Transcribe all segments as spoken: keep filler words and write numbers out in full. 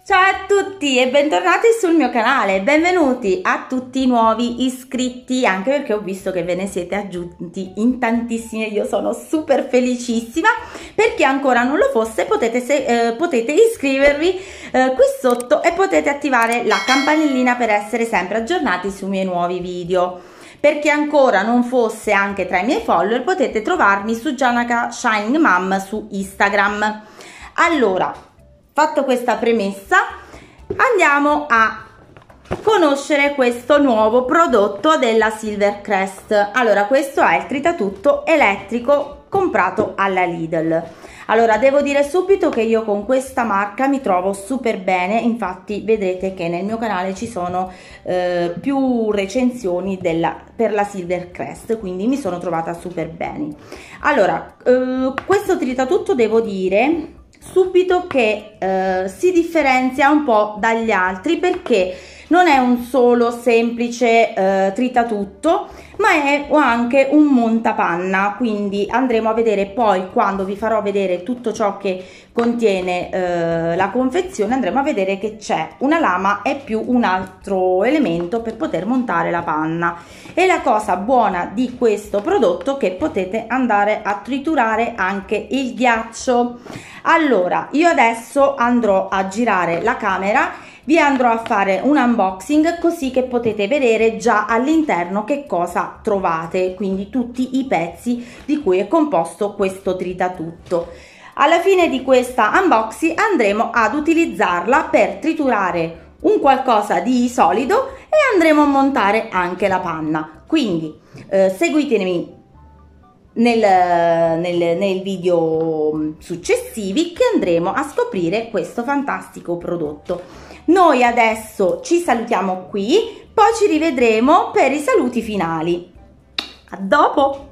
Ciao a tutti e bentornati sul mio canale, benvenuti a tutti i nuovi iscritti, anche perché ho visto che ve ne siete aggiunti in tantissimi e io sono super felicissima. Per chi ancora non lo fosse potete, se, eh, potete iscrivervi eh, qui sotto e potete attivare la campanellina per essere sempre aggiornati sui miei nuovi video. Per chi ancora non fosse anche tra i miei follower potete trovarmi su Giannaca Shining Mom su Instagram. Allora, fatto questa premessa, andiamo a conoscere questo nuovo prodotto della Silvercrest. Allora, questo è il tritatutto elettrico comprato alla Lidl. Allora, devo dire subito che io con questa marca mi trovo super bene, infatti vedrete che nel mio canale ci sono eh, più recensioni della, per la Silvercrest, quindi mi sono trovata super bene. Allora, eh, questo tritatutto devo dire subito che eh, si differenzia un po' dagli altri perché non è un solo semplice eh, tritatutto, ma è anche un montapanna, quindi andremo a vedere poi, quando vi farò vedere tutto ciò che contiene eh, la confezione, andremo a vedere che c'è una lama e più un altro elemento per poter montare la panna. E la cosa buona di questo prodotto è che potete andare a triturare anche il ghiaccio. Allora, io adesso andrò a girare la camera, vi andrò a fare un unboxing così che potete vedere già all'interno che cosa trovate, quindi tutti i pezzi di cui è composto questo tritatutto. Alla fine di questa unboxing andremo ad utilizzarla per triturare un qualcosa di solido e andremo a montare anche la panna. Quindi eh, seguitemi Nel, nel, nel video successivi che andremo a scoprire questo fantastico prodotto. Noi adesso ci salutiamo qui, poi ci rivedremo per i saluti finali. A dopo!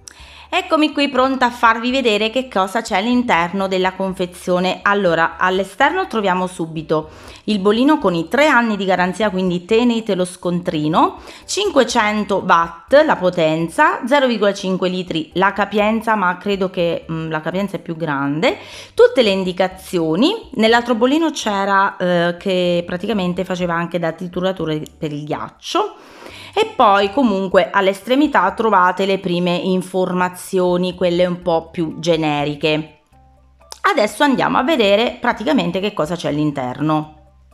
Eccomi qui pronta a farvi vedere che cosa c'è all'interno della confezione. Allora, all'esterno troviamo subito il bolino con i tre anni di garanzia, quindi tenete lo scontrino, cinquecento watt la potenza, zero virgola cinque litri la capienza, ma credo che mh, la capienza è più grande, tutte le indicazioni. Nell'altro bolino c'era eh, che praticamente faceva anche da trituratore per il ghiaccio. E poi comunque all'estremità trovate le prime informazioni, quelle un po' più generiche. Adesso andiamo a vedere praticamente che cosa c'è all'interno.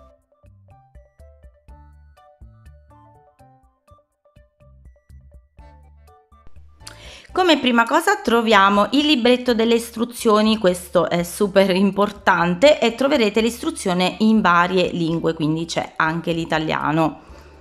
Come prima cosa troviamo il libretto delle istruzioni, questo è super importante, e troverete l'istruzione in varie lingue, quindi c'è anche l'italiano.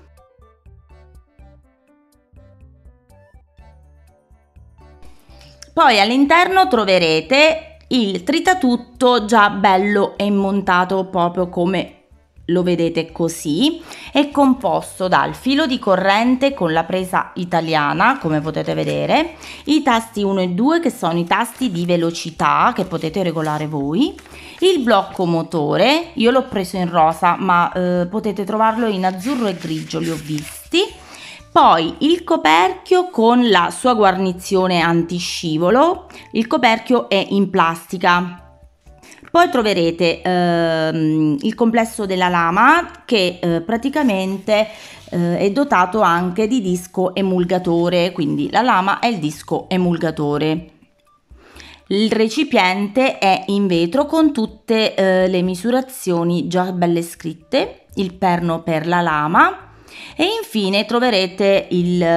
Poi all'interno troverete il tritatutto già bello e montato proprio come lo vedete così. È composto dal filo di corrente con la presa italiana, come potete vedere, i tasti uno e due che sono i tasti di velocità che potete regolare voi, il blocco motore, io l'ho preso in rosa ma eh, potete trovarlo in azzurro e grigio, li ho visti. Poi il coperchio con la sua guarnizione antiscivolo, il coperchio è in plastica. Poi troverete ehm, il complesso della lama che eh, praticamente eh, è dotato anche di disco emulgatore, quindi la lama è il disco emulgatore. Il recipiente è in vetro con tutte eh, le misurazioni già belle scritte, il perno per la lama. E infine troverete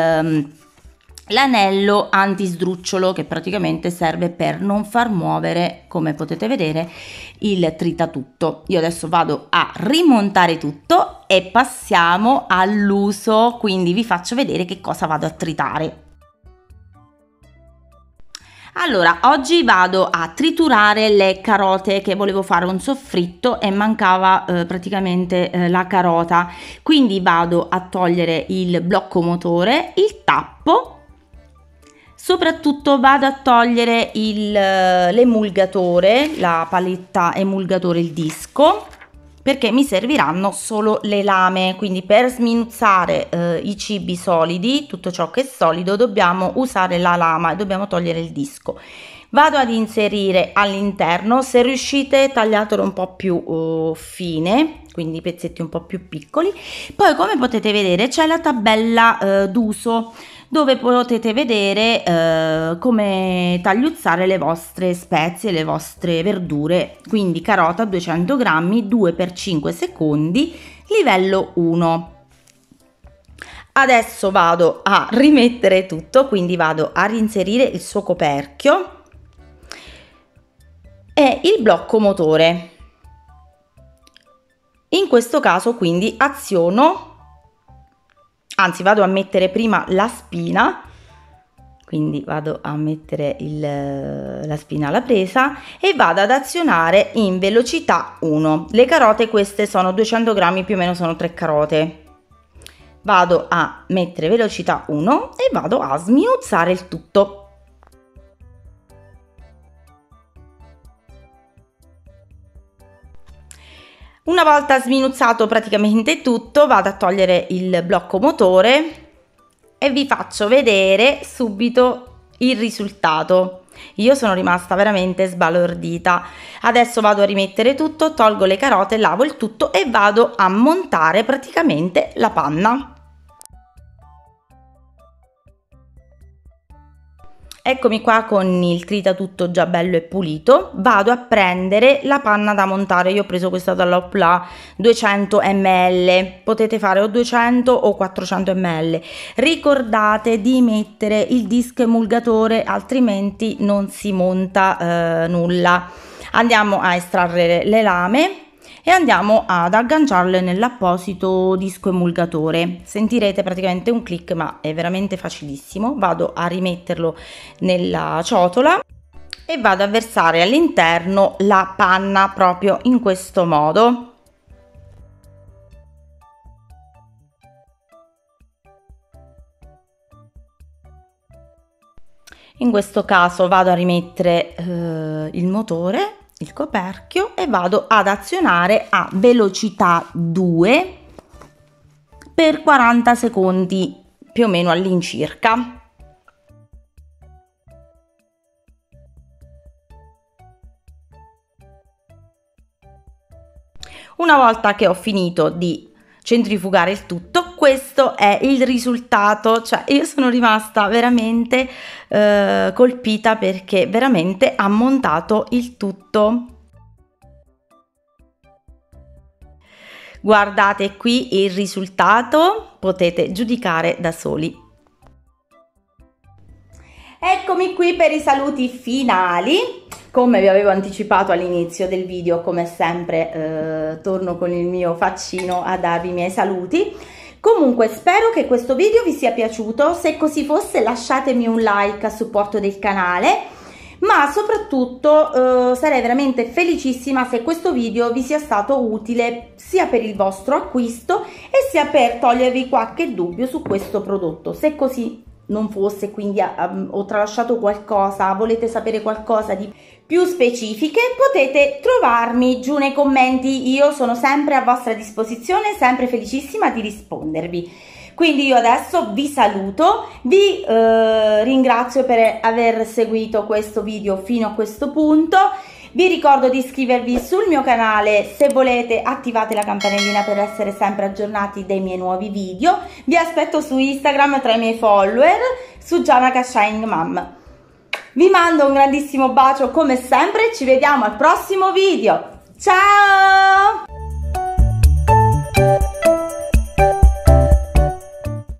l'anello anti-sdrucciolo che praticamente serve per non far muovere, come potete vedere, il tritatutto. Io adesso vado a rimontare tutto e passiamo all'uso, quindi vi faccio vedere che cosa vado a tritare. Allora, oggi vado a triturare le carote, che volevo fare un soffritto e mancava eh, praticamente eh, la carota, quindi vado a togliere il blocco motore, il tappo, soprattutto vado a togliere l'emulgatore, la paletta emulgatore, il disco, perché mi serviranno solo le lame, quindi per sminuzzare eh, i cibi solidi, tutto ciò che è solido, dobbiamo usare la lama e dobbiamo togliere il disco. vado ad inserire all'interno, se riuscite tagliatelo un po' più uh, fine, quindi pezzetti un po' più piccoli. Poi come potete vedere c'è la tabella uh, d'uso, dove potete vedere uh, come tagliuzzare le vostre spezie, le vostre verdure. Quindi carota duecento grammi, due per cinque secondi, livello uno. Adesso vado a rimettere tutto, quindi vado a reinserire il suo coperchio e il blocco motore. In questo caso quindi aziono, anzi vado a mettere prima la spina, quindi vado a mettere il, la spina alla presa e vado ad azionare in velocità uno. Le carote queste sono duecento grammi, più o meno sono tre carote. Vado a mettere velocità uno e vado a sminuzzare il tutto. Una volta sminuzzato praticamente tutto, vado a togliere il blocco motore e vi faccio vedere subito il risultato. Io sono rimasta veramente sbalordita. Adesso vado a rimettere tutto, tolgo le carote, lavo il tutto e vado a montare praticamente la panna. Eccomi qua con il tritatutto già bello e pulito. Vado a prendere la panna da montare. Io ho preso questa dalla Hoplá duecento millilitri, potete fare o duecento o quattrocento millilitri. Ricordate di mettere il disco emulgatore, altrimenti non si monta eh, nulla. Andiamo a estrarre le lame e andiamo ad agganciarle nell'apposito disco emulgatore. Sentirete praticamente un click, ma è veramente facilissimo. Vado a rimetterlo nella ciotola e vado a versare all'interno la panna proprio in questo modo. In questo caso vado a rimettere eh, il motore, il coperchio, e vado ad azionare a velocità due per quaranta secondi più o meno all'incirca. Una volta che ho finito di centrifugare il tutto, questo è il risultato. Cioè io sono rimasta veramente eh, colpita, perché veramente ha montato il tutto. Guardate qui il risultato, potete giudicare da soli. Eccomi qui per i saluti finali. Come vi avevo anticipato all'inizio del video, come sempre eh, torno con il mio faccino a darvi i miei saluti. Comunque spero che questo video vi sia piaciuto. Se così fosse, lasciatemi un like a supporto del canale, ma soprattutto eh, sarei veramente felicissima se questo video vi sia stato utile sia per il vostro acquisto e sia per togliervi qualche dubbio su questo prodotto. Se così non fosse, quindi um, ho tralasciato qualcosa, volete sapere qualcosa di più specifiche, potete trovarmi giù nei commenti. Io sono sempre a vostra disposizione, sempre felicissima di rispondervi. Quindi io adesso vi saluto, vi eh, ringrazio per aver seguito questo video fino a questo punto. Vi ricordo di iscrivervi sul mio canale, se volete attivate la campanellina per essere sempre aggiornati dei miei nuovi video. Vi aspetto su Instagram tra i miei follower, su Gianaka Shine Mom. Vi mando un grandissimo bacio come sempre, ci vediamo al prossimo video. Ciao!